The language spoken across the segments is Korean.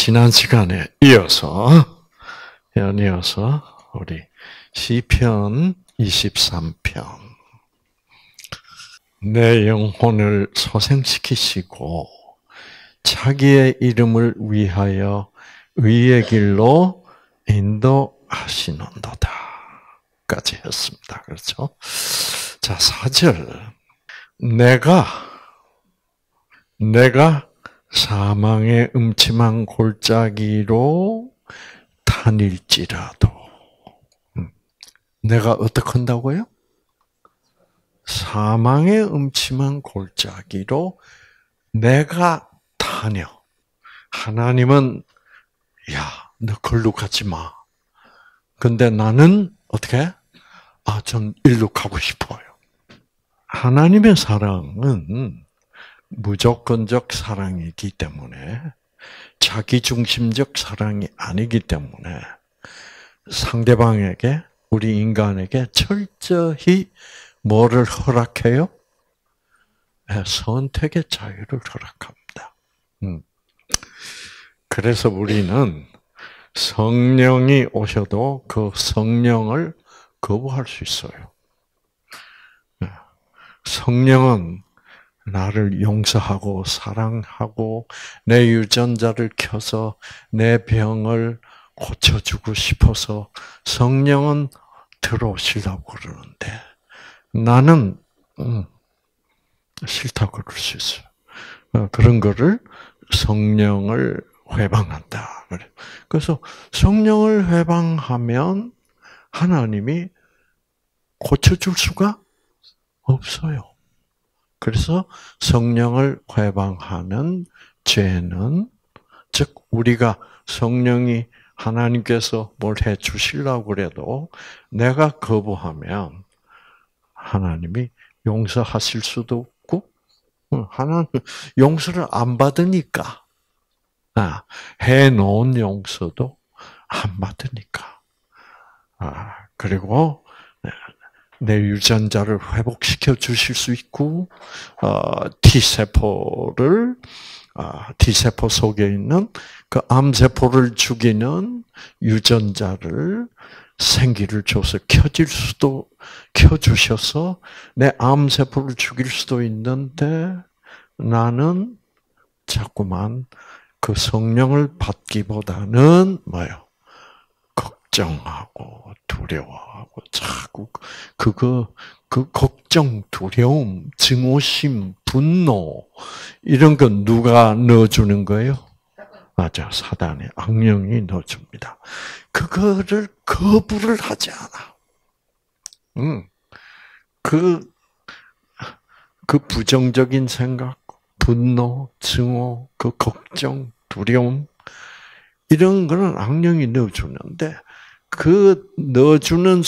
지난 시간에 이어서 우리 시편 23편 내 영혼을 소생시키시고 자기의 이름을 위하여 의의 길로 인도하시는도다 까지 했습니다. 그렇죠? 자, 4절 내가 사망의 음침한 골짜기로 다닐지라도 내가 어떻게 한다고요? 사망의 음침한 골짜기로 내가 다녀. 하나님은 야, 너 걸로 가지 마. 근데 나는 어떻게? 전 일로 가고 싶어요. 하나님의 사랑은 무조건적 사랑이기 때문에 자기중심적 사랑이 아니기 때문에 상대방에게 우리 인간에게 철저히 뭐를 허락해요? 선택의 자유를 허락합니다. 그래서 우리는 성령이 오셔도 그 성령을 거부할 수 있어요. 성령은 나를 용서하고 사랑하고 내 유전자를 켜서 내 병을 고쳐주고 싶어서 성령은 들어오시려고 그러는데 나는 싫다고 그럴 수 있어요. 그런 거를 성령을 회방한다. 그래서 성령을 회방하면 하나님이 고쳐줄 수가 없어요. 그래서 성령을 회방하는 죄는, 즉 우리가 성령이 하나님께서 뭘 해 주시려고 그래도 내가 거부하면 하나님이 용서하실 수도 없고, 하나님 용서를 안 받으니까, 해 놓은 용서도 안 받으니까. 그리고 내 유전자를 회복시켜 주실 수 있고, T세포 속에 있는 그 암세포를 죽이는 유전자를 생기를 줘서 켜주셔서 내 암세포를 죽일 수도 있는데 나는 자꾸만 그 성령을 받기보다는 걱정하고 두려워하고 자꾸 그 걱정, 두려움, 증오심, 분노 이런 건 누가 넣어주는 거예요? 맞아, 사단의 악령이 넣어줍니다. 그거를 거부를 하지 않아. 그 부정적인 생각, 분노, 증오, 그 걱정, 두려움 이런 거는 악령이 넣어주는데 그 넣어주는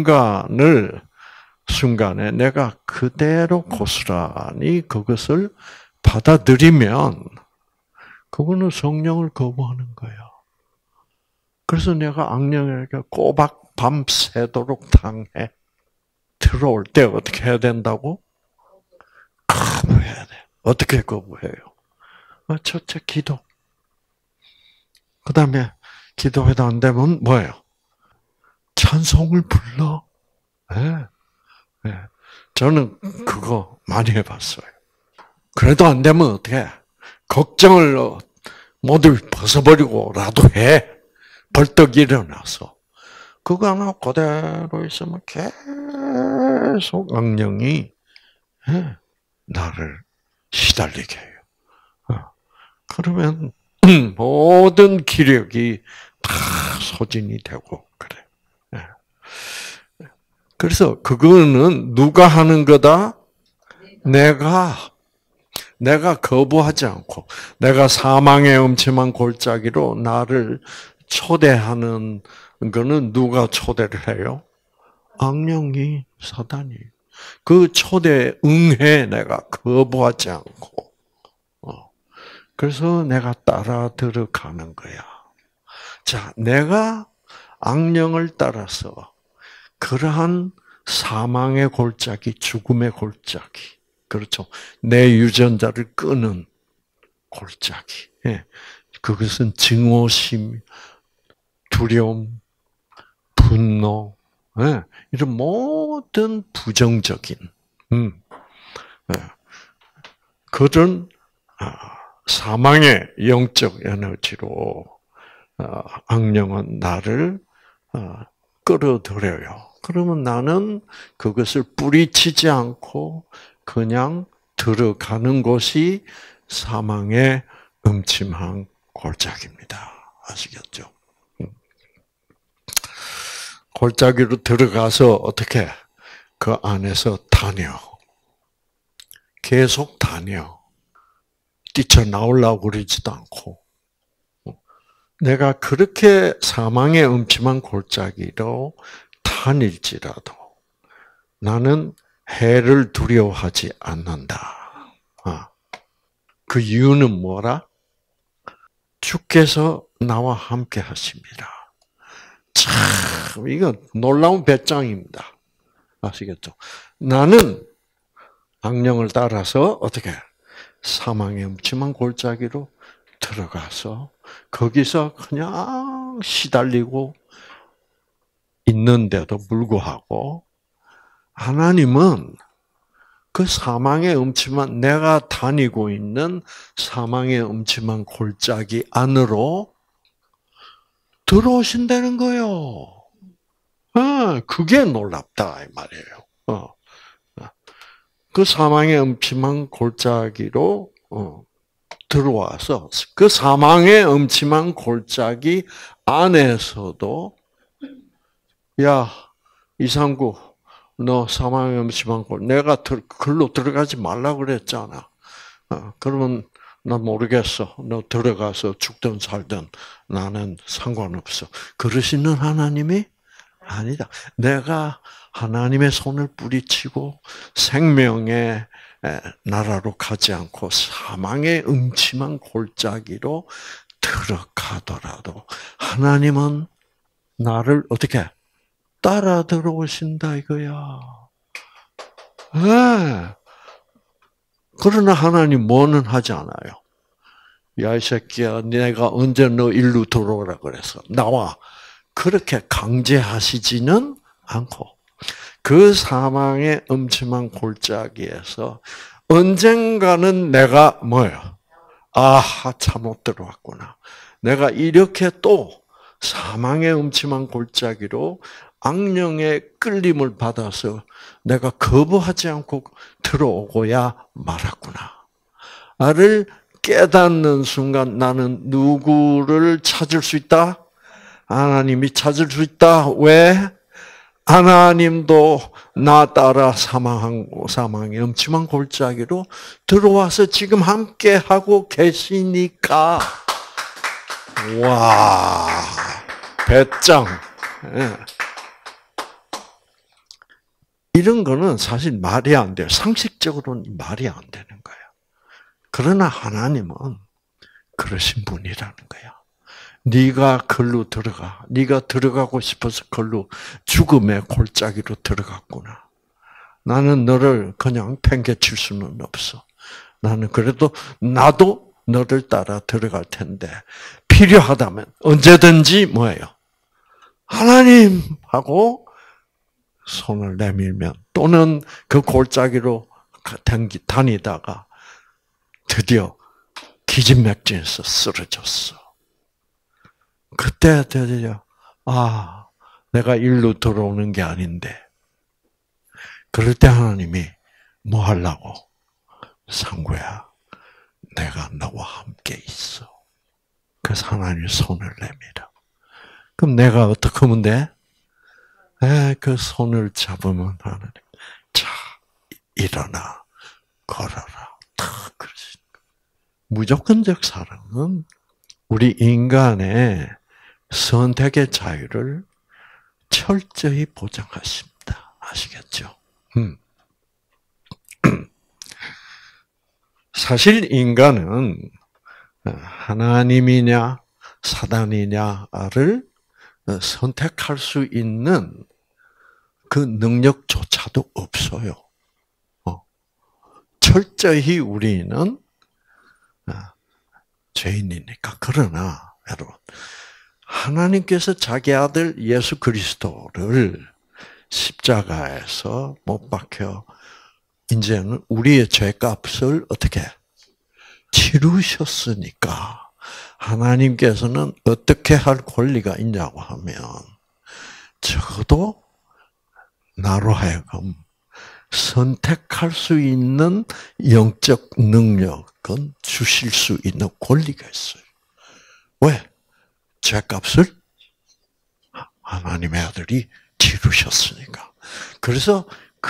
순간에 내가 그대로 고스란히 그것을 받아들이면 그거는 성령을 거부하는 거예요. 그래서 내가 악령에게 꼬박 밤새도록 당해. 들어올 때 어떻게 해야 된다고? 거부해야 돼. 어떻게 거부해요? 첫째 기도. 그 다음에 기도해도 안 되면 뭐예요? 찬송을 불러. 네. 저는 그거 많이 해봤어요. 그래도 안 되면 어떻게 해? 걱정을 모두 벗어버리고라도 해. 벌떡 일어나서. 그거 안 하고 그대로 있으면 계속 악령이 나를 시달리게 해요. 그러면 모든 기력이 다 소진이 되고 그래. 그래서 그거는 누가 하는 거다? 내가 거부하지 않고 내가 사망의 음침한 골짜기로 나를 초대하는 거는 누가 초대를 해요? 악령이, 사단이. 그 초대에 응해 내가 거부하지 않고. 그래서 내가 따라 들어가는 거야. 자, 내가 악령을 따라서 그러한 사망의 골짜기, 죽음의 골짜기, 그렇죠. 내 유전자를 끄는 골짜기. 그것은 증오심, 두려움, 분노, 이런 모든 부정적인 그런 사망의 영적 에너지로 악령은 나를 끌어들여요. 그러면 나는 그것을 뿌리치지 않고 그냥 들어가는 곳이 사망의 음침한 골짜기입니다. 아시겠죠? 골짜기로 들어가서 어떻게 그 안에서 다녀. 계속 다녀. 뛰쳐나오려고 그러지도 않고. 내가 그렇게 사망의 음침한 골짜기로 다닐지라도 나는 해를 두려워하지 않는다. 그 이유는 뭐라? 주께서 나와 함께 하십니다. 참, 이거 놀라운 배짱입니다. 아시겠죠? 나는 악령을 따라서 어떻게 사망의 음침한 골짜기로 들어가서 거기서 그냥 시달리고 있는데도 불구하고 하나님은 그 사망의 음침한 내가 다니고 있는 사망의 음침한 골짜기 안으로 들어오신다는 거예요. 그게 놀랍다 이 말이에요. 그 사망의 음침한 골짜기로 들어와서 그 사망의 음침한 골짜기 안에서도 야 이상구 너 사망의 음침한 골 내가 글로 들어가지 말라고 그랬잖아. 그러면 나 모르겠어. 너 들어가서 죽든 살든 나는 상관없어. 그러시는 하나님이 아니다. 내가 하나님의 손을 뿌리치고 생명의 나라로 가지 않고 사망의 음침한 골짜기로 들어가더라도 하나님은 나를 어떻게 따라 들어오신다 이거야. 네. 그러나 하나님 뭐는 하지 않아요. 야, 이 새끼야, 내가 언제 너 일로 들어오라 그래서 나와. 그렇게 강제하시지는 않고 그 사망의 음침한 골짜기에서 언젠가는 내가 뭐예요? 아하, 잘못 들어왔구나. 내가 이렇게 또 사망의 음침한 골짜기로 악령의 끌림을 받아서 내가 거부하지 않고 들어오고야 말았구나. 나를 깨닫는 순간 나는 누구를 찾을 수 있다? 하나님이 찾을 수 있다. 왜? 하나님도 나 따라 사망의 음침한 골짜기로 들어와서 지금 함께 하고 계시니까 와 배짱. 이런 거는 사실 말이 안 돼요. 상식적으로는 말이 안 되는 거예요. 그러나 하나님은 그러신 분이라는 거야. 네가 걸로 들어가. 네가 들어가고 싶어서 걸로 죽음의 골짜기로 들어갔구나. 나는 너를 그냥 팽개칠 수는 없어. 나는 그래도 나도 너를 따라 들어갈 텐데 필요하다면 언제든지 뭐예요? 하나님 하고 손을 내밀면 또는 그 골짜기로 다니다가 드디어 기진맥진해서 쓰러졌어. 그때 드디어 내가 일로 들어오는 게 아닌데 그럴 때 하나님이 뭐 하려고? 상구야, 내가 너와 함께 있어. 그래서 하나님이 손을 내밀어. 그럼 내가 어떻게 하면 돼? 그 손을 잡으면 하나님, 자, 일어나, 걸어라. 탁 그러시는 거예요. 무조건적 사랑은 우리 인간의 선택의 자유를 철저히 보장하십니다. 아시겠죠? 사실 인간은 하나님이냐 사단이냐를 선택할 수 있는 그 능력조차도 없어요. 철저히 우리는 죄인이니까. 그러나 여러분, 하나님께서 자기 아들 예수 그리스도를 십자가에서 못 박혀 이제는 우리의 죄값을 어떻게 치르셨으니까 하나님께서는 어떻게 할 권리가 있냐고 하면 적어도 나로 하여금 선택할 수 있는 영적 능력은 주실 수 있는 권리가 있어요. 왜? 죄값을 하나님의 아들이 치르셨으니까. 그래서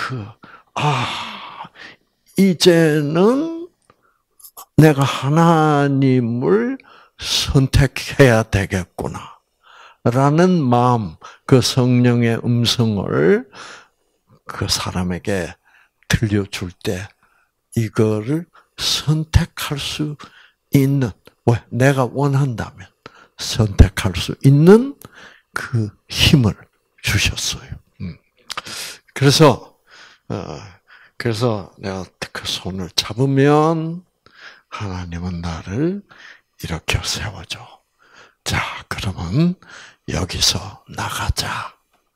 이제는 내가 하나님을 선택해야 되겠구나. 라는 마음, 그 성령의 음성을 그 사람에게 들려줄 때 이거를 선택할 수 있는, 왜? 내가 원한다면 선택할 수 있는 그 힘을 주셨어요. 그래서 내가 그 손을 잡으면 하나님은 나를 일으켜 세워줘. 자, 그러면 여기서 나가자.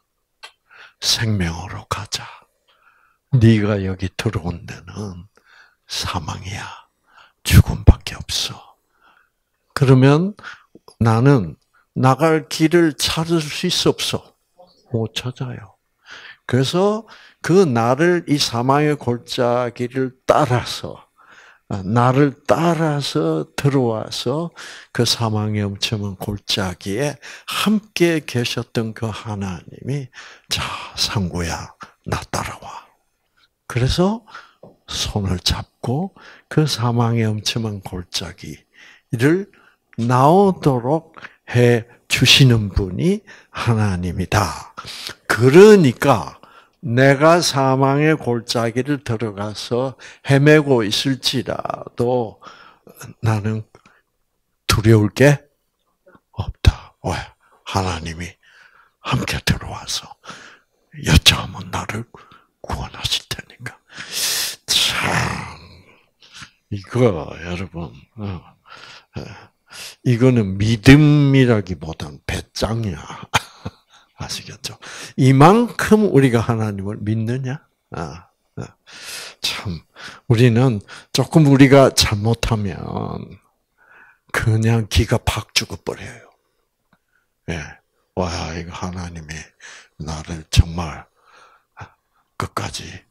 생명으로 가자. 네가 여기 들어온 데는 사망이야. 죽음밖에 없어. 그러면 나는 나갈 길을 찾을 수 있어 없어? 못 찾아요. 그래서 그 나를 이 사망의 골짜기를 따라서 나를 따라서 들어와서 그 사망의 엄청난 골짜기에 함께 계셨던 그 하나님이 자, 상구야, 나 따라와. 그래서 손을 잡고 그 사망의 엄청난 골짜기를 나오도록 해 주시는 분이 하나님이다. 그러니까 내가 사망의 골짜기를 들어가서 헤매고 있을지라도 나는 두려울 게 없다. 왜? 하나님이 함께 들어와서 여쭤하면 나를 구원하실 테니까. 참, 이거 여러분, 이거는 믿음이라기보단 배짱이야. 아시겠죠? 이만큼 우리가 하나님을 믿느냐? 참, 우리는 조금 우리가 잘못하면 그냥 기가 팍 죽어버려요. 예. 와, 이거 하나님이 나를 정말 끝까지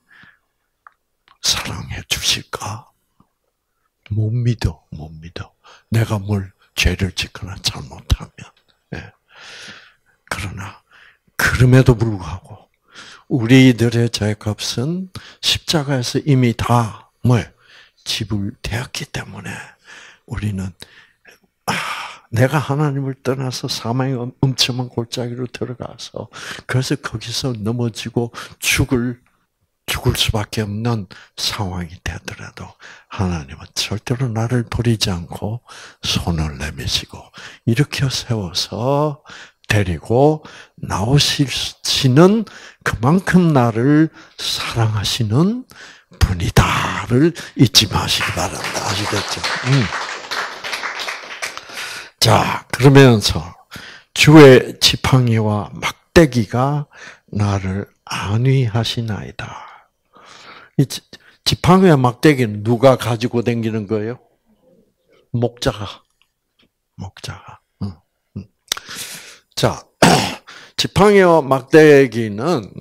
사랑해 주실까? 못 믿어. 내가 뭘 죄를 짓거나 잘못하면. 예. 그러나, 그럼에도 불구하고, 우리들의 죄값은 십자가에서 이미 다, 지불되었기 때문에, 우리는, 내가 하나님을 떠나서 사망의 엄청난 골짜기로 들어가서, 그래서 거기서 넘어지고 죽을 수밖에 없는 상황이 되더라도 하나님은 절대로 나를 버리지 않고 손을 내미시고 일으켜 세워서 데리고 나오시는 그만큼 나를 사랑하시는 분이다를 잊지 마시기 바랍니다. 아시겠죠? 자, 그러면서 주의 지팡이와 막대기가 나를 안위하시나이다. 이 지팡이와 막대기는 누가 가지고 다니는 거예요? 목자가. 자, 지팡이와 막대기는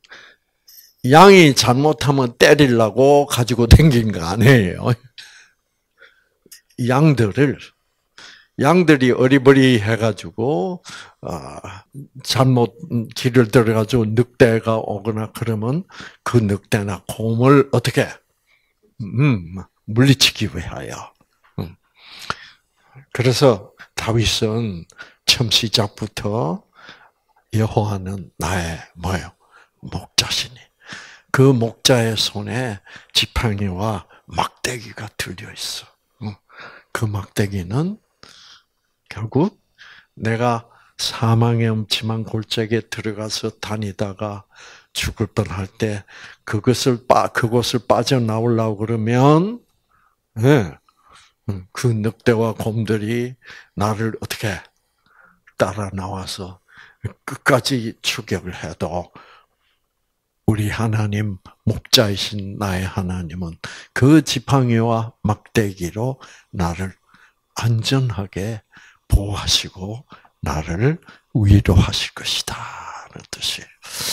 양이 잘못하면 때리려고 가지고 다니는 거 아니에요. 양들이 어리버리해가지고 잘못 길을 들어가지고 늑대가 오거나 그러면 그 늑대나 곰을 어떻게 물리치기 위하여. 그래서 다윗은 처음 시작부터 여호와는 나의 목자시니 그 목자의 손에 지팡이와 막대기가 들려 있어. 그 막대기는 결국 내가 사망의 엄침한 골짜기에 들어가서 다니다가 죽을 뻔할 때 그곳을 빠져나오려고 그러면 그 늑대와 곰들이 나를 어떻게 따라 나와서 끝까지 추격을 해도 우리 하나님, 목자이신 나의 하나님은 그 지팡이와 막대기로 나를 안전하게 보호하시고 나를 위로하실 것이다. 라는 뜻이에요.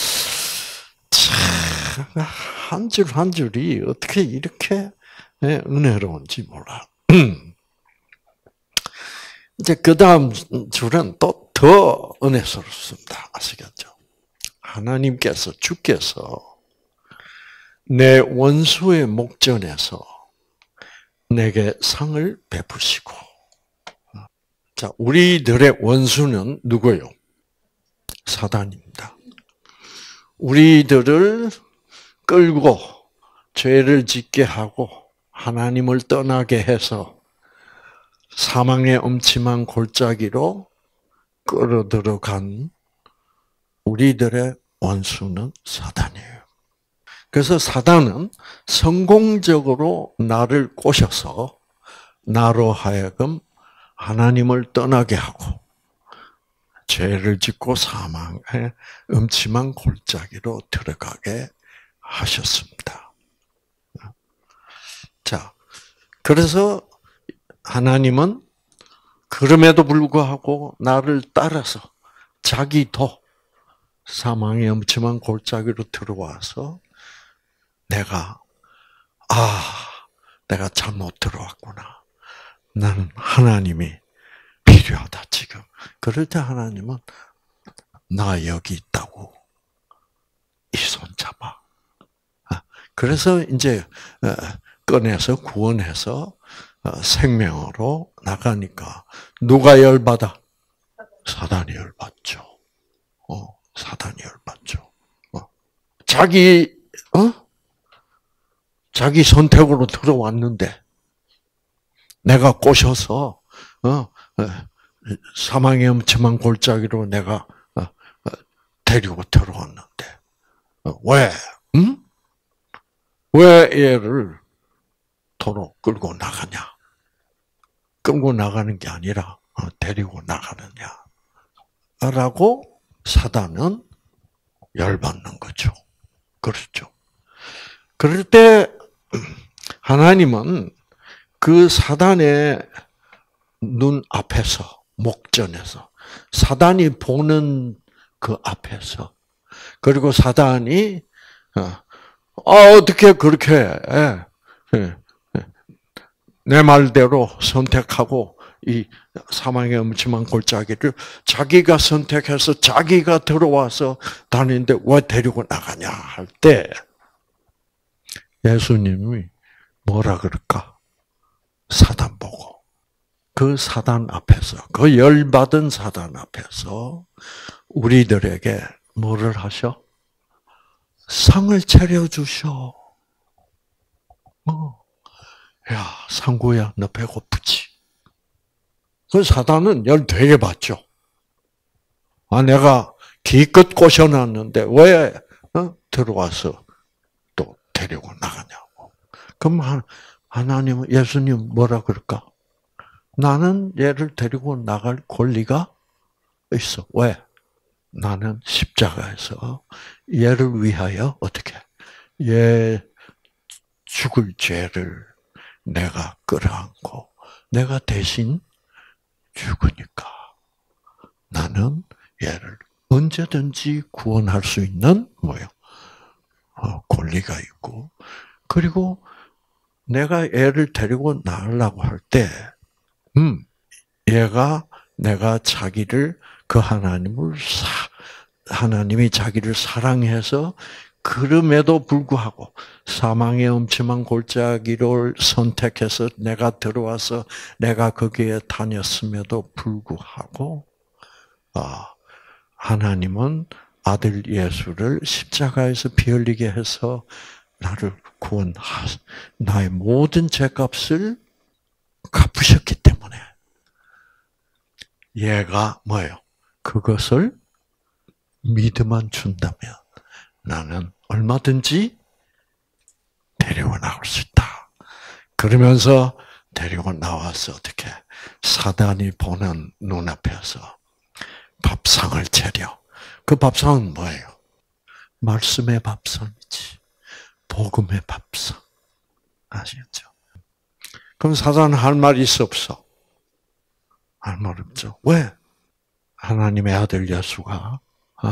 참, 한 줄 한 줄이 어떻게 이렇게 은혜로운지 몰라. 이제 그 다음 줄은 또 더 은혜스럽습니다. 아시겠죠? 하나님께서, 주께서 내 원수의 목전에서 내게 상을 베푸시고, 자, 우리들의 원수는 누구예요? 사단입니다. 우리들을 끌고 죄를 짓게 하고 하나님을 떠나게 해서 사망의 엄침한 골짜기로 끌어들어간 우리들의 원수는 사단이에요. 그래서 사단은 성공적으로 나를 꼬셔서 나로 하여금 하나님을 떠나게 하고 죄를 짓고 사망의 음침한 골짜기로 들어가게 하셨습니다. 자, 그래서 하나님은 그럼에도 불구하고 나를 따라서 자기도 사망의 엄침한 골짜기로 들어와서 내가 잘못 들어왔구나. 나는 하나님이 필요하다 지금. 그럴 때 하나님은 나 여기 있다고 이 손 잡아. 그래서 이제 꺼내서 구원해서 생명으로 나가니까 누가 열받아? 사단이 열받죠. 사단이 열받죠. 자기 선택으로 들어왔는데 내가 꼬셔서 사망의 엄침한 골짜기로 내가 데리고 들어왔는데 왜? 응? 왜 얘를 도로 끌고 나가냐? 끌고 나가는 게 아니라 데리고 나가느냐? 라고 사단은 열받는 거죠. 그렇죠. 그럴 때 하나님은 그 사단의 눈 앞에서, 목전에서, 사단이 보는 그 앞에서, 그리고 사단이 어떻게 그렇게 내 말대로 선택하고 이 사망의 엄침한 골짜기를 자기가 선택해서 자기가 들어와서 다니는데 왜 데리고 나가냐 할 때 예수님이 뭐라 그럴까? 사단 보고 그 사단 앞에서, 그 열받은 사단 앞에서 우리들에게 뭐를 하셔? 상을 차려주셔. 야, 상구야, 너 배고프지? 그 사단은 열 되게 받죠. 내가 기껏 꼬셔놨는데 왜 들어와서 또 데리고 나가냐고. 그럼 하나님은, 예수님 뭐라 그럴까? 나는 얘를 데리고 나갈 권리가 있어. 왜? 나는 십자가에서 얘를 위하여 어떻게? 얘 죽을 죄를 내가 끌어안고 내가 대신 죽으니까 나는 얘를 언제든지 구원할 수 있는 권리가 있고, 그리고 내가 얘를 데리고 나가려고 할 때 얘가 내가 자기를 그 하나님이 자기를 사랑해서 그럼에도 불구하고 사망의 엄침한 골짜기를 선택해서 내가 들어와서 내가 거기에 다녔음에도 불구하고 하나님은 아들 예수를 십자가에서 피 흘리게 해서 나를 나의 모든 죄값을 갚으셨기 때문에 얘가 그것을 믿음만 준다면 나는 얼마든지 데리고 나올 수 있다. 그러면서 데리고 나와서 어떻게 사단이 보는 눈앞에서 밥상을 차려. 그 밥상은 뭐예요? 말씀의 밥상이지. 복음의 밥상. 아시겠죠? 그럼 사단은 할 말 있어 없어? 할 말 없죠. 왜? 하나님의 아들 예수가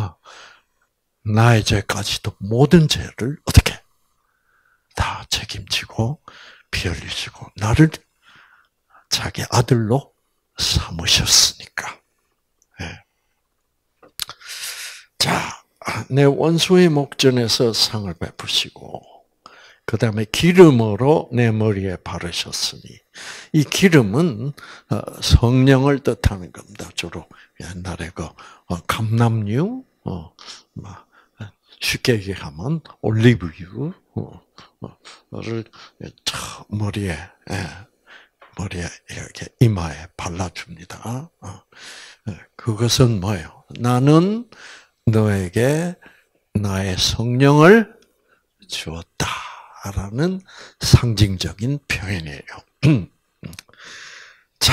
나의 죄까지도 모든 죄를 어떻게 다 책임지고 피 흘리시고 나를 자기 아들로 삼으셨으니까. 네. 자, 내 원수의 목전에서 상을 베푸시고 그 다음에 기름으로 내 머리에 바르셨으니 이 기름은 성령을 뜻하는 겁니다. 주로 옛날에 그 감람유, 쉽게 얘기하면 올리브유를 머리에 이렇게 이마에 발라줍니다. 그것은 뭐예요? 나는 너에게 나의 성령을 주었다라는 상징적인 표현이에요. 자,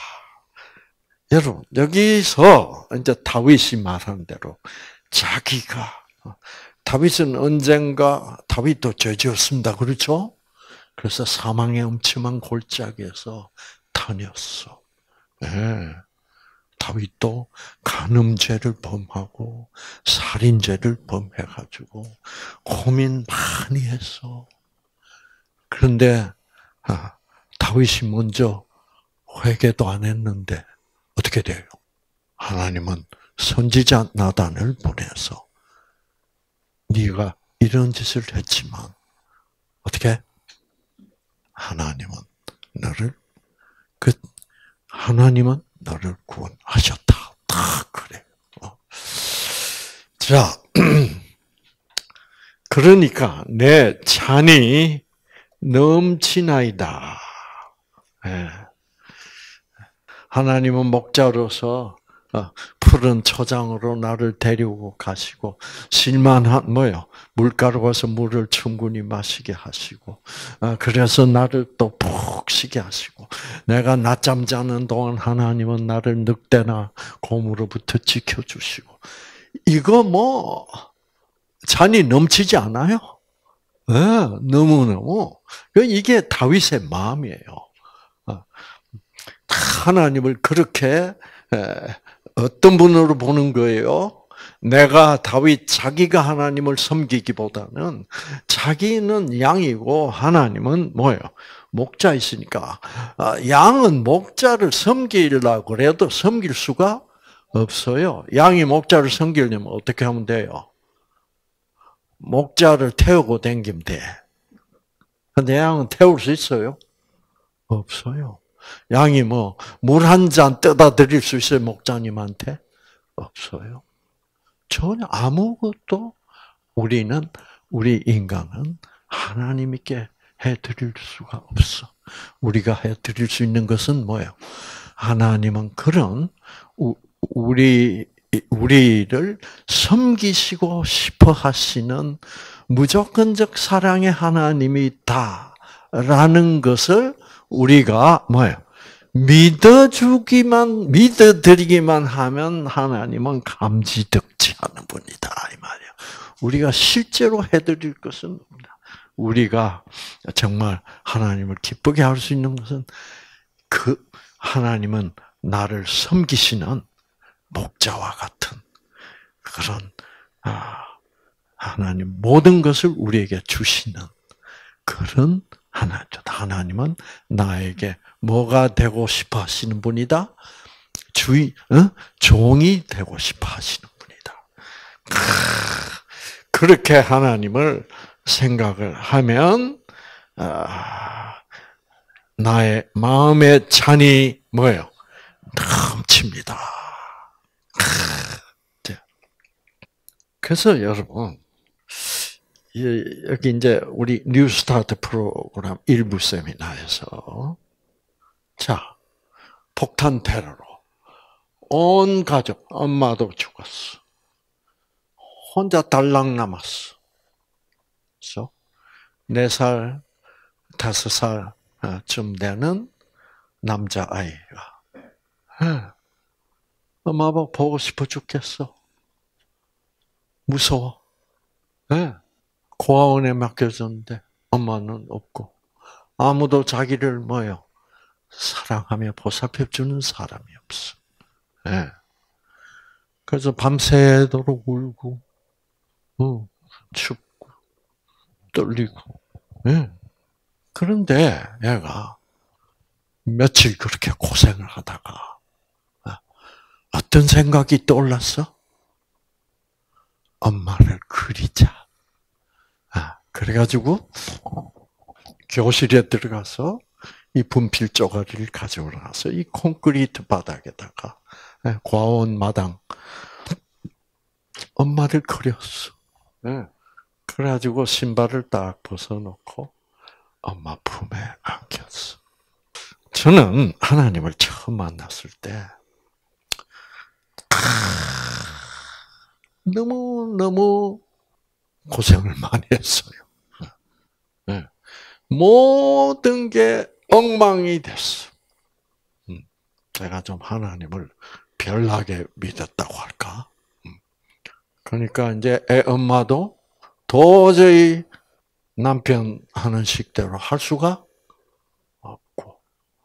여러분 여기서 이제 다윗이 말한 대로 자기가 다윗은 언젠가 다윗도 죄지었습니다. 그렇죠? 그래서 사망의 음침한 골짜기에서 다녔어. 네. 다윗도 간음죄를 범하고 살인죄를 범해가지고 고민 많이 했어. 그런데 다윗이 먼저 회개도 안 했는데 어떻게 돼요? 하나님은 선지자 나단을 보내서 네가 이런 짓을 했지만 어떻게? 하나님은 너를 구원하셨다. 다 그래. 자, 그러니까 내 잔이 넘치나이다. 하나님은 목자로서 푸른 초장으로 나를 데리고 가시고 실만한 물가로 가서 물을 충분히 마시게 하시고 그래서 나를 또 푹 쉬게 하시고 내가 낮잠 자는 동안 하나님은 나를 늑대나 곰으로부터 지켜주시고 이거 잔이 넘치지 않아요? 네, 너무너무 이게 다윗의 마음이에요. 하나님을 그렇게 어떤 분으로 보는 거예요? 내가 다윗 자기가 하나님을 섬기기보다는 자기는 양이고 하나님은 뭐예요? 목자이시니까 양은 목자를 섬기려고 그래도 섬길 수가 없어요. 양이 목자를 섬기려면 어떻게 하면 돼요? 목자를 태우고 다니면 돼. 근데 양은 태울 수 있어요? 없어요. 양이 물 한 잔 떠다 드릴 수 있어요, 목자님한테? 없어요. 전혀 아무것도 우리 인간은 하나님께 해드릴 수가 없어. 우리가 해드릴 수 있는 것은 뭐예요? 하나님은 그런 우리를 섬기시고 싶어 하시는 무조건적 사랑의 하나님이 있다라는 것을 우리가 믿어드리기만 하면 하나님은 감지덕지 하는 분이다 이 말이에요. 우리가 실제로 해드릴 것은 없다. 우리가 정말 하나님을 기쁘게 할 수 있는 것은 그 하나님은 나를 섬기시는 목자와 같은 그런 하나님 모든 것을 우리에게 주시는 그런 하나님은 나에게 뭐가 되고 싶어 하시는 분이다? 종이 되고 싶어 하시는 분이다. 그렇게 하나님을 생각을 하면, 나의 마음의 잔이 뭐예요? 넘칩니다. 그래서 여러분, 여기 이제 우리 뉴스타트 프로그램 일부 세미나에서 자 폭탄 테러로 온 가족 엄마도 죽었어. 혼자 달랑 남았어. 그래서 4살, 5살쯤 되는 남자아이가. 엄마 아빠 보고 싶어 죽겠어. 무서워. 고아원에 맡겨졌는데 엄마는 없고 아무도 자기를 뭐요? 사랑하며 보살펴주는 사람이 없어. 그래서 밤새도록 울고, 춥고, 떨리고. 그런데 얘가 며칠 그렇게 고생을 하다가 어떤 생각이 떠올랐어? 엄마를 그리자. 그래가지고 교실에 들어가서 이 분필 쪼가리를 가져오러 가서 이 콘크리트 바닥에다가 과원 마당 엄마를 그렸어. 그래가지고 신발을 딱 벗어놓고 엄마 품에 안겼어. 저는 하나님을 처음 만났을 때 너무 고생을 많이 했어요. 모든 게 엉망이 됐어. 제가 좀 하나님을 별나게 믿었다고 할까? 그러니까 이제 애 엄마도 도저히 남편 하는 식대로 할 수가 없고,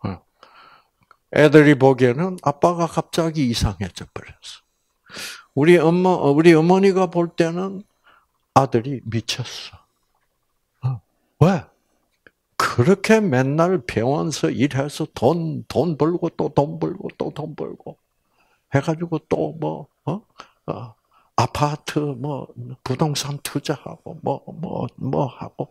애들이 보기에는 아빠가 갑자기 이상해져 버렸어. 우리 어머니가 볼 때는 아들이 미쳤어. 왜? 그렇게 맨날 병원서 일해서 돈 벌고 또 돈 벌고 또 돈 벌고 해가지고 또 아파트 부동산 투자하고 뭐 하고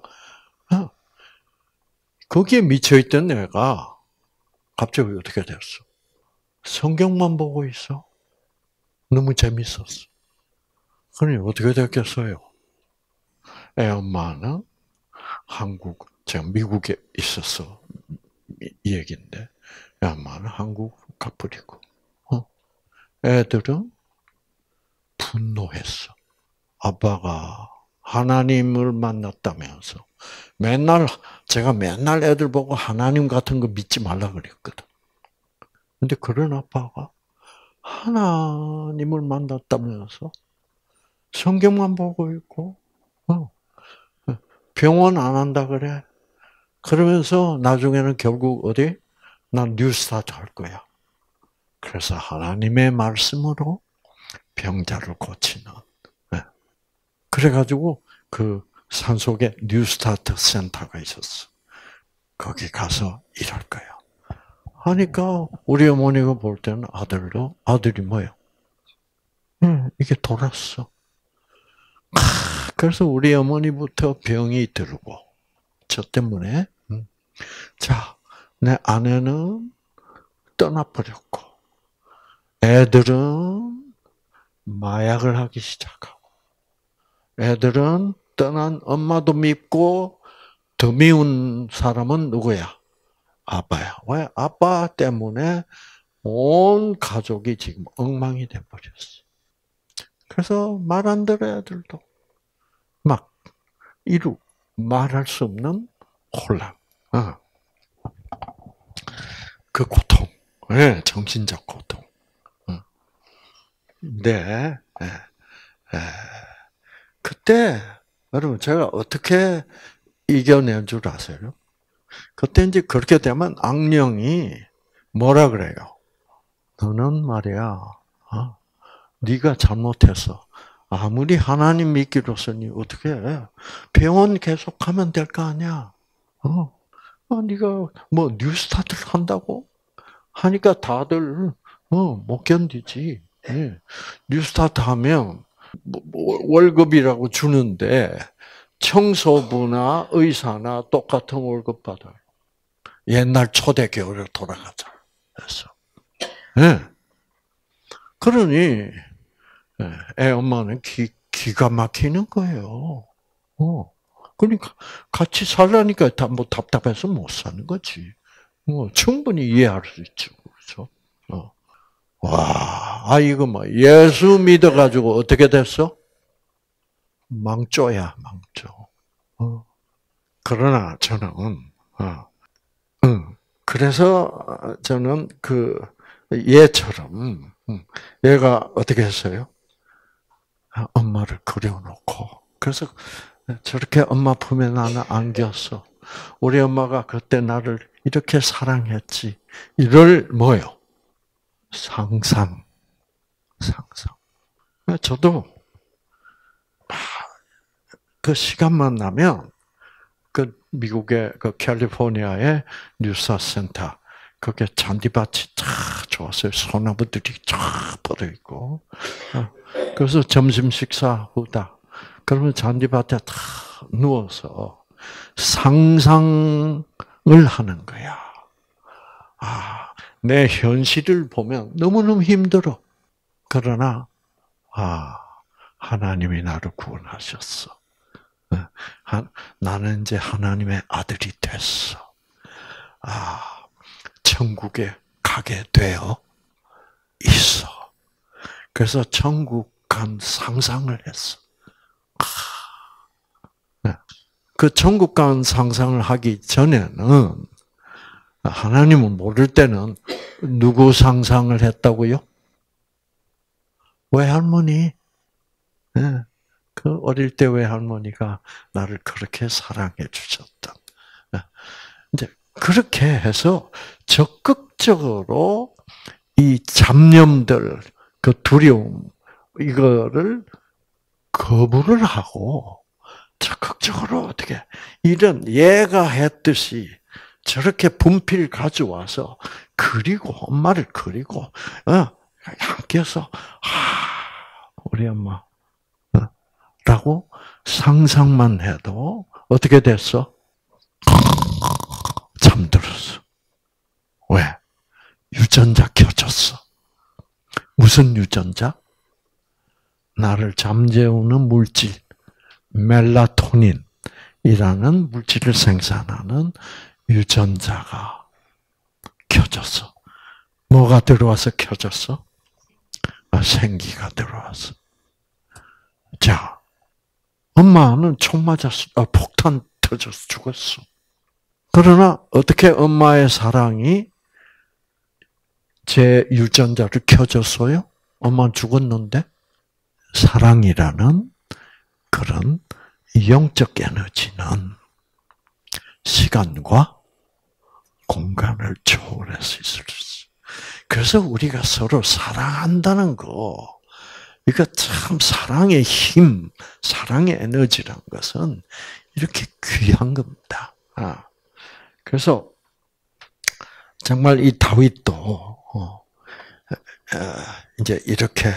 거기에 미쳐있던 애가 갑자기 어떻게 됐어? 성경만 보고 있어. 너무 재밌었어. 그러니 어떻게 됐겠어요? 애 엄마는 제가 미국에 있어서 이 얘기인데, 애 엄마는 한국 가버리고, 애들은 분노했어. 아빠가 하나님을 만났다면서. 제가 맨날 애들 보고 하나님 같은 거 믿지 말라 그랬거든. 근데 그런 아빠가 하나님을 만났다면서 성경만 보고 있고, 병원 안 한다 그래. 그러면서 나중에는 결국 어디? 난 뉴스타트 할 거야. 그래서 하나님의 말씀으로 병자를 고치는. 그래가지고 그 산속에 뉴스타트 센터가 있었어. 거기 가서 일할 거야. 하니까 우리 어머니가 볼 때는 아들이 뭐예요? 이게 돌았어. 그래서 우리 어머니부터 병이 들고, 저 때문에. 자, 내 아내는 떠나버렸고, 애들은 마약을 하기 시작하고, 애들은 떠난 엄마도 밉고, 더 미운 사람은 누구야? 아빠야. 왜? 아빠 때문에 온 가족이 지금 엉망이 돼버렸어. 그래서 말 안 들어 애들도. 막, 말할 수 없는 혼란. 그 고통. 정신적 고통. 네. 그때, 여러분, 제가 어떻게 이겨낸 줄 아세요? 그때 이제 그렇게 되면 악령이 뭐라 그래요? 너는 말이야, 네가 잘못해서 아무리 하나님 믿기로서니 어떻게 해? 병원 계속 가면 될 거 아니야? 네가 뭐 뉴스타트를 한다고 하니까 다들 못 견디지. 뉴스타트 하면 월급이라고 주는데 청소부나 의사나 똑같은 월급 받아요. 옛날 초대교회로 돌아가자. 그래서. 그러니 애 엄마는 기가 막히는 거예요. 그러니까 같이 살라니까 뭐 답답해서 못 사는 거지. 충분히 이해할 수 있죠. 그렇죠? 와, 이거 뭐 예수 믿어가지고 어떻게 됐어? 망조야, 망조. 그러나 저는 그래서 저는 그 얘처럼 얘가 어떻게 했어요? 엄마를 그려놓고 그래서 저렇게 엄마 품에 나는 안겼어. 우리 엄마가 그때 나를 이렇게 사랑했지. 이걸 뭐요? 상상. 저도 그 시간만 나면 그 미국의 그 캘리포니아의 뉴사 센터 거기에 잔디밭이 쫙 좋았어요. 소나무들이 쫙 뻗어 있고. 그래서 점심 식사 후다. 그러면 잔디밭에 다 누워서 상상을 하는 거야. 내 현실을 보면 너무너무 힘들어. 그러나, 하나님이 나를 구원하셨어. 나는 이제 하나님의 아들이 됐어. 천국에 가게 되어 있어. 그래서 천국 간 상상을 했어. 그 천국 간 상상을 하기 전에는 하나님은 모를 때는 누구 상상을 했다고요? 외할머니. 그 어릴 때 외할머니가 나를 그렇게 사랑해 주셨다. 이제 그렇게 해서 적극적으로 이 잡념들, 그 두려움, 이거를 거부를 하고 적극적으로 어떻게 이런 얘가 했듯이 저렇게 분필 가져와서 그리고 엄마를 그리고 안겨서 우리 엄마 라고 상상만 해도 어떻게 됐어? 잠들었어. 왜? 유전자 켜졌어. 무슨 유전자? 나를 잠재우는 물질, 멜라토닌이라는 물질을 생산하는 유전자가 켜졌어. 뭐가 들어와서 켜졌어? 생기가 들어왔어. 자, 엄마는 총 맞았어. 폭탄 터져서 죽었어. 그러나 어떻게 엄마의 사랑이 제 유전자를 켜줬어요? 엄마는 죽었는데 사랑이라는 그런 영적 에너지는 시간과 공간을 초월해서 있을 수 있어요. 그래서 우리가 서로 사랑한다는 거, 이거 참 사랑의 힘, 사랑의 에너지란 것은 이렇게 귀한 겁니다. 그래서 정말 이 다윗도 이제 이렇게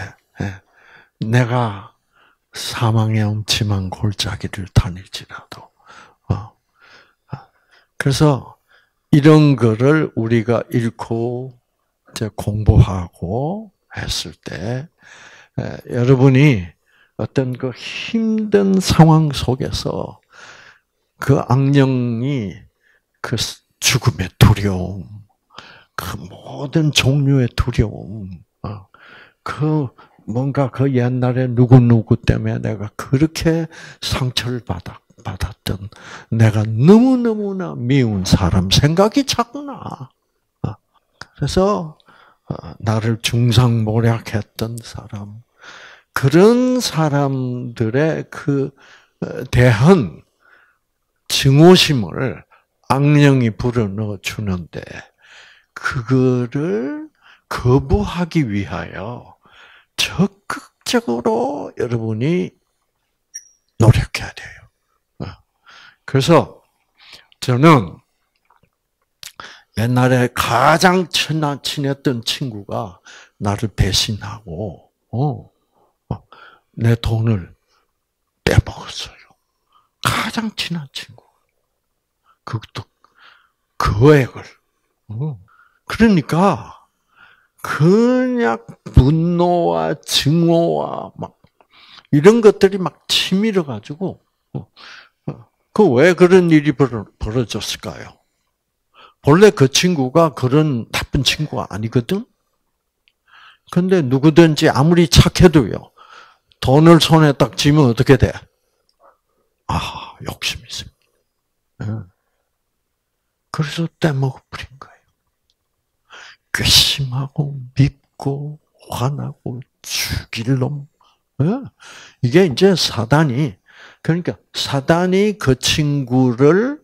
내가 사망의 음침한 골짜기를 다닐지라도 그래서 이런 거를 우리가 읽고 이제 공부하고 했을 때 여러분이 어떤 그 힘든 상황 속에서 그 악령이 그 죽음의 두려움, 그 모든 종류의 두려움, 그 뭔가 그 옛날에 누구누구 때문에 내가 그렇게 상처를 받았던 내가 너무너무나 미운 사람 생각이 자꾸 나. 그래서 나를 중상모략했던 사람, 그런 사람들의 그 대한 증오심을 악령이 불어넣어 주는데 그거를 거부하기 위하여 적극적으로 여러분이 노력해야 돼요. 그래서 저는 옛날에 가장 친했던 친구가 나를 배신하고 내 돈을 빼먹었어요. 가장 친한 친구. 그것도 거액을. 그러니까 그냥 분노와 증오와 막 이런 것들이 막 치밀어 가지고 그 왜 그런 일이 벌어졌을까요? 본래 그 친구가 그런 나쁜 친구가 아니거든. 근데 누구든지 아무리 착해도요. 돈을 손에 딱 쥐면 어떻게 돼? 욕심이 생겨. 그래서 떼먹어 버린 거예요. 괘씸하고 밉고 화나고 죽일 놈. 이게 이제 사단이 그러니까 사단이 그 친구를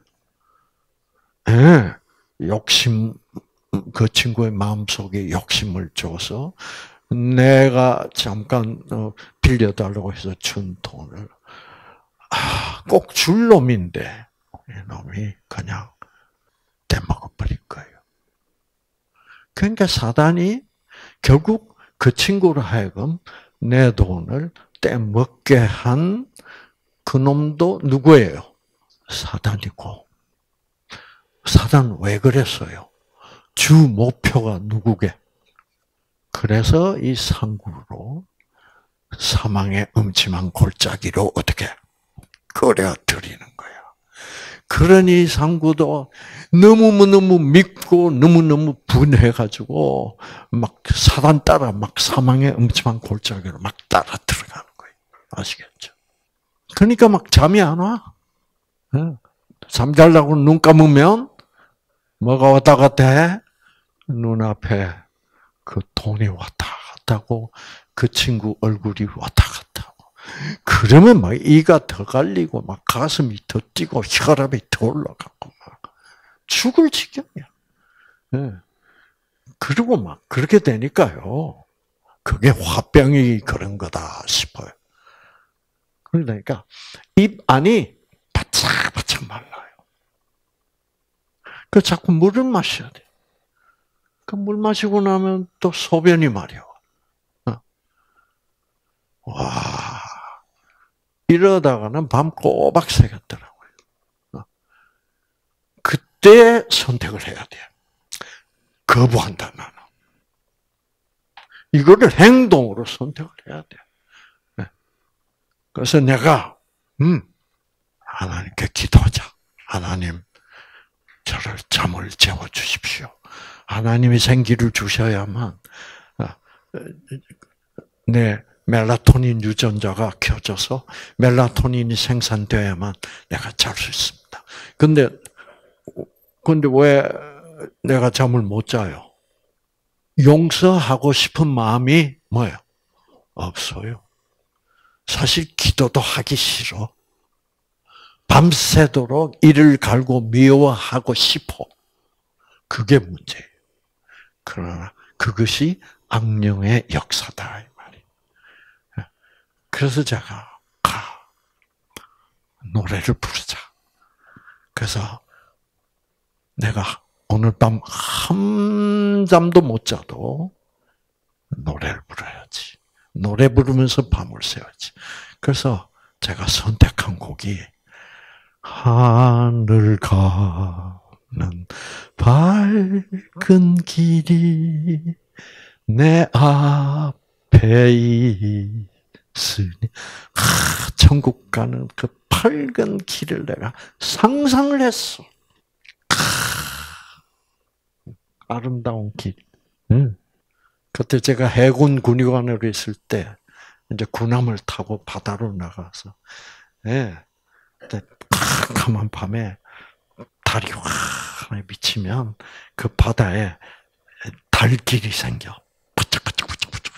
욕심 그 친구의 마음속에 욕심을 줘서 내가 잠깐 빌려달라고 해서 준 돈을 꼭 줄 놈인데 이놈이 그냥 떼먹어버린 거예요. 그러니까 사단이 결국 그 친구로 하여금 내 돈을 떼먹게 한 그놈도 누구예요? 사단이고. 사단은 왜 그랬어요? 주 목표가 누구게? 그래서 이 상구로 사망의 음침한 골짜기로 어떻게 끌어들이는 거야. 그러니 상구도 너무너무 믿고 너무너무 분해가지고 막 사단 따라 막 사망의 음침한 골짜기로 막 따라 들어가는 거예요. 아시겠죠? 그러니까 막 잠이 안 와. 잠자려고 눈 감으면 뭐가 왔다 갔다 해? 눈앞에 그 돈이 왔다 갔다 하고 그 친구 얼굴이 왔다 갔다 하고 그러면 막 이가 더 갈리고 막 가슴이 더 뛰고 혈압이 더 올라가고 막 죽을 지경이야. 그리고 막 그렇게 되니까요. 그게 화병이 그런 거다 싶어요. 그러니까 입 안이 바짝바짝 말라요. 그 자꾸 물을 마셔야 돼. 그 물 마시고 나면 또 소변이 마려워. 와, 이러다가는 밤 꼬박 새겠더라고요. 그때 선택을 해야 돼. 거부한다 나는. 이거를 행동으로 선택을 해야 돼. 그래서 내가 하나님께 기도하자. 하나님, 저를 잠을 재워 주십시오. 하나님이 생기를 주셔야만 내 멜라토닌 유전자가 켜져서 멜라토닌이 생산되어야만 내가 잘 수 있습니다. 근데 왜 내가 잠을 못 자요? 용서하고 싶은 마음이 뭐예요? 없어요. 사실 기도도 하기 싫어. 밤새도록 이를 갈고 미워하고 싶어. 그게 문제예요. 그러나 그것이 악령의 역사다 이 말이에요. 그래서 제가 노래를 부르자. 그래서 내가 오늘 밤 한잠도 못 자도 노래를 불러야지. 노래 부르면서 밤을 새야지. 그래서 제가 선택한 곡이 하늘 가는 밝은 길이 내 앞에 있으니 천국 가는 그 밝은 길을 내가 상상을 했어. 아름다운 길. 그때 제가 해군 군의관으로 있을 때 이제 군함을 타고 바다로 나가서 캄캄한 밤에 달이 확 비치면 그 바다에 달길이 생겨. 부쩍부쩍부쩍부쩍.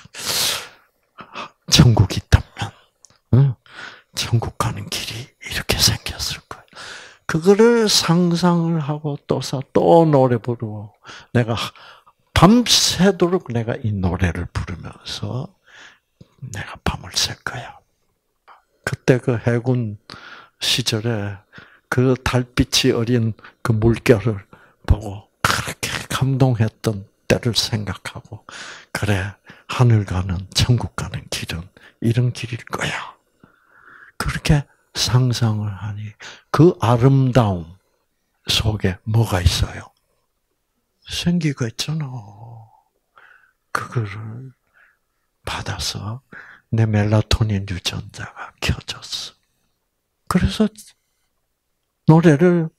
천국이 있다면 천국 가는 길이 이렇게 생겼을 거예요. 그거를 상상을 하고 또 노래 부르고 내가 밤새도록 내가 이 노래를 부르면서 내가 밤을 샐 거야. 그때 그 해군 시절에 그 달빛이 어린 그 물결을 보고 그렇게 감동했던 때를 생각하고 그래 하늘 가는 천국 가는 길은 이런 길일 거야. 그렇게 상상을 하니 그 아름다움 속에 뭐가 있어요? 생기가 있잖아. 그거를 받아서 내 멜라토닌 유전자가 켜졌어. 그래서 노래를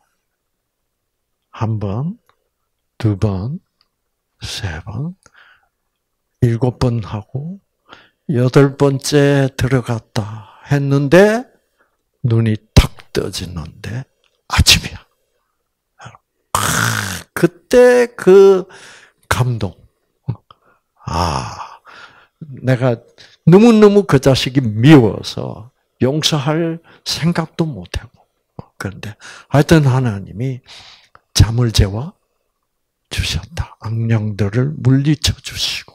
한 번, 두 번, 세 번, 7번 하고 8번째 들어갔다 했는데 눈이 탁 떠지는데 아침이야. 그때 그 감동. 내가 너무너무 그 자식이 미워서 용서할 생각도 못하고. 그런데 하여튼 하나님이 잠을 재워 주셨다. 악령들을 물리쳐 주시고,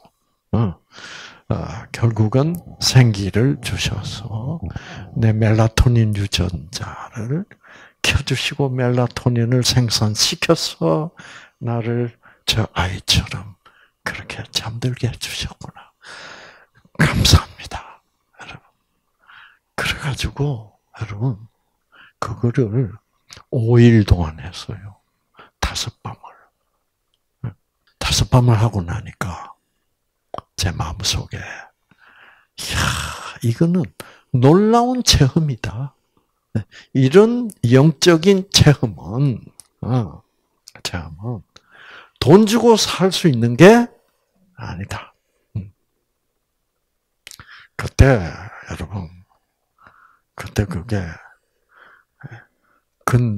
결국은 생기를 주셔서 내 멜라토닌 유전자를 켜주시고 멜라토닌을 생산시켜서 나를 저 아이처럼 그렇게 잠들게 해주셨구나. 감사합니다, 여러분. 그래가지고 여러분 그거를 5일 동안 했어요. 5밤을. 5밤을 하고 나니까 제 마음속에 이거는 놀라운 체험이다. 이런 영적인 체험은 돈 주고 살 수 있는 게 아니다. 그때 여러분, 그때 그게 근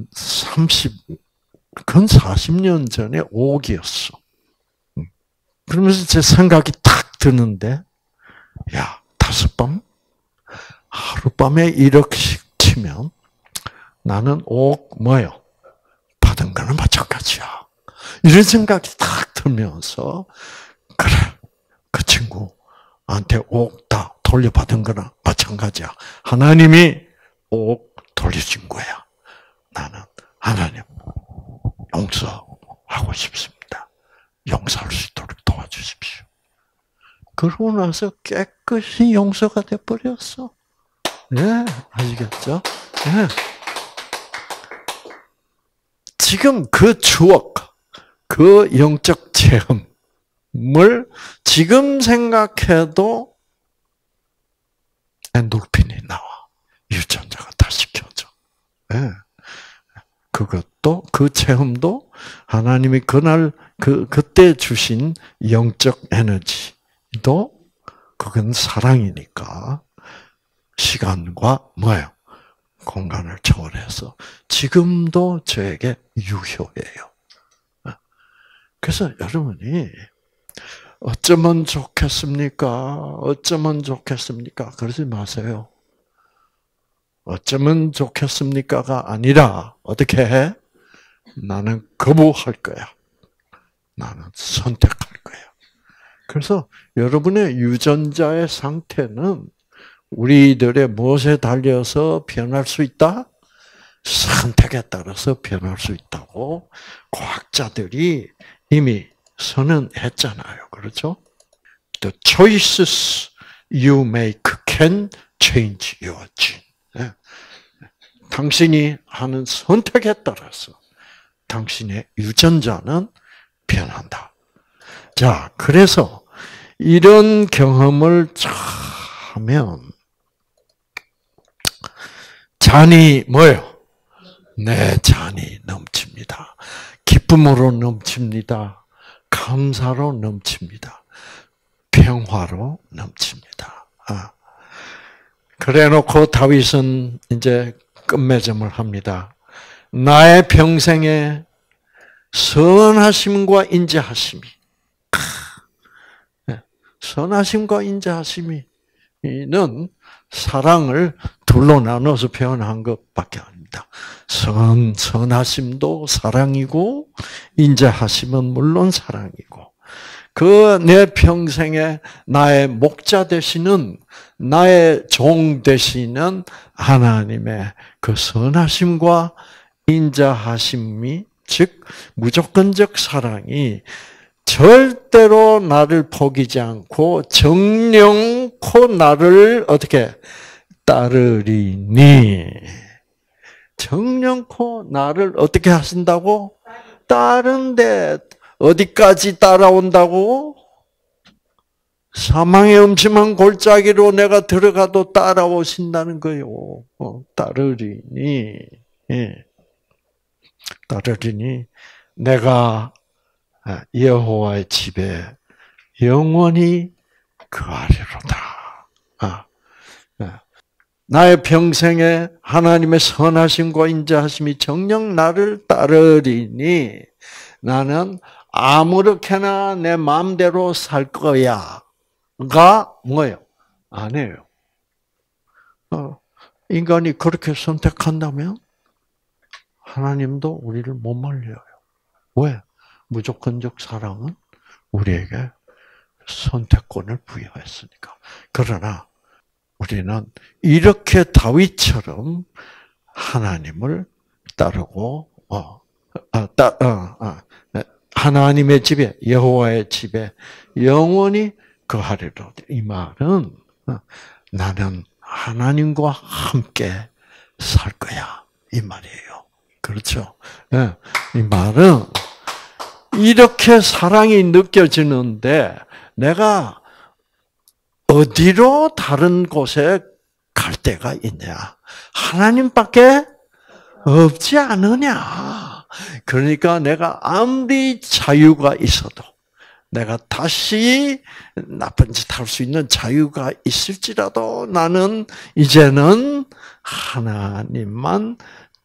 40년 전에 5억이었어. 그러면서 제 생각이 탁 드는데, 야, 5밤? 하룻밤에 1억씩 치면 나는 5억 뭐예요? 받은 거는 마찬가지야. 이런 생각이 딱 들면서, 그래, 그 친구한테 5억 다 돌려받은 거나 마찬가지야. 하나님이 5억 돌려준 거야. 나는 하나님 용서하고 싶습니다. 용서할 수 있도록 도와주십시오. 그러고 나서 깨끗이 용서가 돼버렸어. 네, 아시겠죠? 네. 지금 그 추억, 그 영적 체험을 지금 생각해도 엔돌핀이 나와. 유전자가 다시 켜져. 네. 그것도, 그 체험도 하나님이 그날, 그때 주신 영적 에너지도 그건 사랑이니까 시간과 뭐예요? 공간을 초월해서 지금도 저에게 유효해요. 그래서 여러분이 어쩌면 좋겠습니까? 어쩌면 좋겠습니까? 그러지 마세요. 어쩌면 좋겠습니까가 아니라 어떻게 해? 나는 거부할 거야. 나는 선택할 거야. 그래서 여러분의 유전자의 상태는 우리들의 무엇에 달려서 변할 수 있다? 선택에 따라서 변할 수 있다고 과학자들이 이미 선언했잖아요. 그렇죠? The choices you make can change your gene. 당신이 하는 선택에 따라서 당신의 유전자는 변한다. 자, 그래서 이런 경험을 하면 잔이 뭐예요? 내 잔이 넘칩니다. 기쁨으로 넘칩니다. 감사로 넘칩니다. 평화로 넘칩니다. 그래놓고 다윗은 이제 끝맺음을 합니다. 나의 평생에 선하심과 인자하심이, 선하심과 인자하심이는 사랑을 둘로 나눠서 표현한 것밖에 아닙니다. 선하심도 사랑이고 인자하심은 물론 사랑이고, 그 내 평생에 나의 목자 되시는, 나의 종 되시는 하나님의 그 선하심과 인자하심이, 즉 무조건적 사랑이 절대로 나를 포기지 않고 정령코 나를 어떻게 따르리니, 정령코 나를 어떻게 하신다고? 따른데 어디까지 따라온다고? 사망의 음침한 골짜기로 내가 들어가도 따라오신다는 거요. 따르리니, 따르리니 내가 여호와의 집에 영원히 거하리로다. 나의 평생에 하나님의 선하심과 인자하심이 정녕 나를 따르리니 나는 아무렇게나 내 마음대로 살 거야가 뭐예요? 아니에요. 인간이 그렇게 선택한다면 하나님도 우리를 못 말려요. 왜? 무조건적 사랑은 우리에게 선택권을 부여했으니까. 그러나 우리는 이렇게 다윗처럼 하나님을 따르고 하나님의 집에 여호와의 집에 영원히 거하리로다. 이 말은 나는 하나님과 함께 살 거야 이 말이에요. 그렇죠? 이 말은 이렇게 사랑이 느껴지는데 내가 어디로 다른 곳에 갈 데가 있냐? 하나님밖에 없지 않으냐? 그러니까 내가 아무리 자유가 있어도 내가 다시 나쁜 짓 할 수 있는 자유가 있을지라도 나는 이제는 하나님만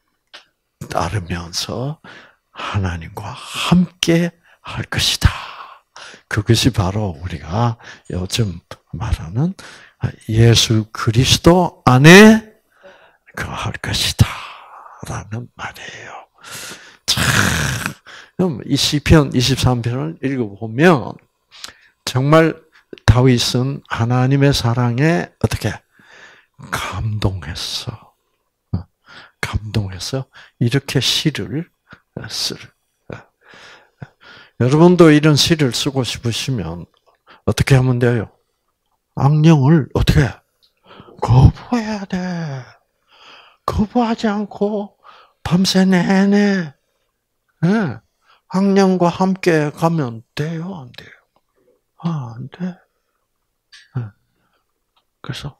따르면서 하나님과 함께 할 것이다. 그것이 바로 우리가 요즘 말하는 예수 그리스도 안에 거할 것이다 라는 말이에요. 참, 이 시편 23편을 읽어보면 정말 다윗은 하나님의 사랑에 어떻게 감동했어. 감동해서 이렇게 시를 쓸. 여러분도 이런 시를 쓰고 싶으시면 어떻게 하면 돼요? 악령을 어떻게 거부해야 돼. 거부하지 않고 밤새 내내 악령과 함께 가면 돼요, 안 돼요? 안 돼. 그래서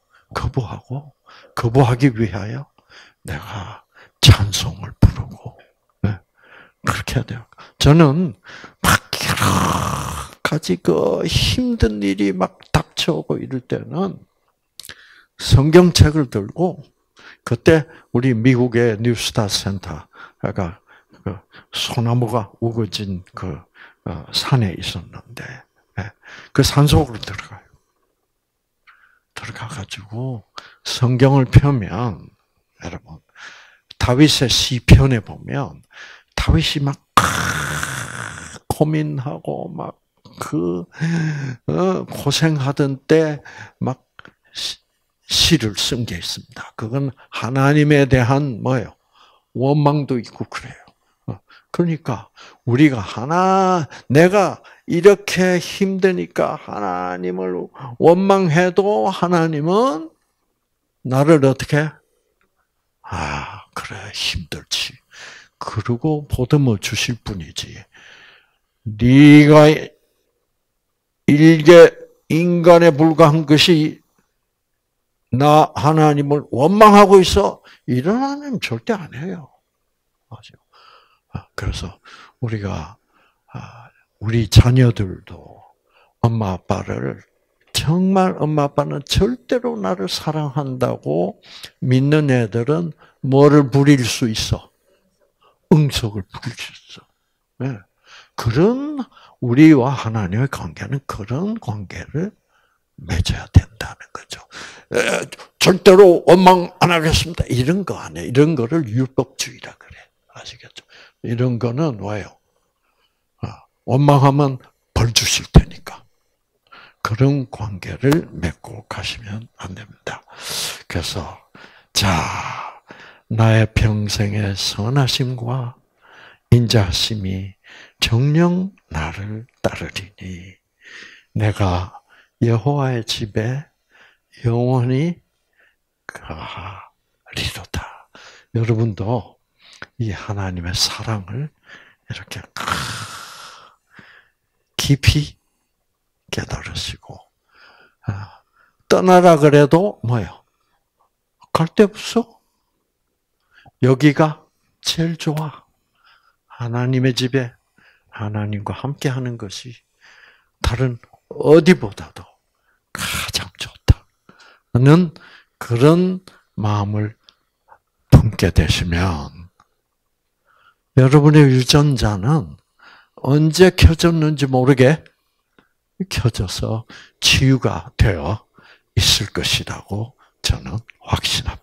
거부하기 위하여 내가 찬송을 부르고 그렇게 해야 돼요. 저는 막 여러 가지 그 힘든 일이 막 닥쳐오고 이럴 때는 성경책을 들고 그때 우리 미국의 뉴스타 센터가 그 소나무가 우거진 그 산에 있었는데 그 산속으로 들어가요. 들어가가지고 성경을 펴면 여러분 다윗의 시편에 보면 다윗이 막 고민하고 막 고생하던 때 막 시를 쓴 게 있습니다. 그건 하나님에 대한 뭐예요? 원망도 있고 그래요. 그러니까 우리가 내가 이렇게 힘드니까 하나님을 원망해도 하나님은 나를 어떻게? 그래 힘들지. 그러고 보듬어 주실 뿐이지. 네가 인간에 불과한 것이 나 하나님을 원망하고 있어. 이런 하나님 절대 안 해요. 맞아요. 그래서 우리가 우리 자녀들도 엄마 아빠를 정말 엄마 아빠는 절대로 나를 사랑한다고 믿는 애들은 뭐를 부릴 수 있어? 응석을 부릴 수 있어. 네. 그런 우리와 하나님의 관계는 그런 관계를 맺어야 된다는 거죠. 절대로 원망 안 하겠습니다. 이런 거 아니에요. 이런 거를 율법주의라 그래. 아시겠죠? 이런 거는 왜요? 원망하면 벌 주실 테니까. 그런 관계를 맺고 가시면 안 됩니다. 그래서 나의 평생의 선하심과 인자하심이 정녕 나를 따르리니 내가 여호와의 집에 영원히 가리로다. 여러분도 이 하나님의 사랑을 이렇게 깊이 깨달으시고 떠나라 그래도 뭐예요? 갈 데 없어. 여기가 제일 좋아. 하나님의 집에 하나님과 함께하는 것이 다른 어디보다도 가장 좋다는 그런 마음을 품게 되시면 여러분의 유전자는 언제 켜졌는지 모르게 켜져서 치유가 되어 있을 것이라고 저는 확신합니다.